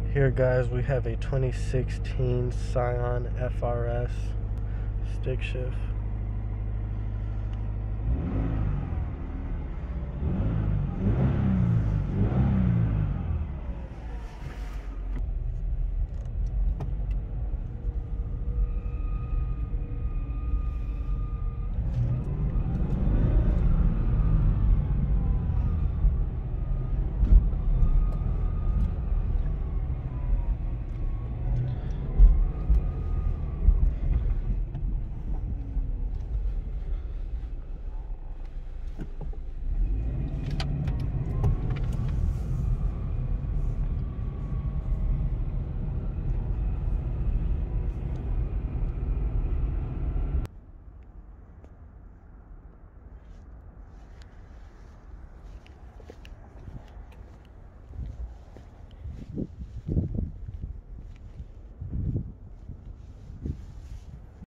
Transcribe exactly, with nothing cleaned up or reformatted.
Here guys, we have a twenty sixteen Scion F R S stick shift.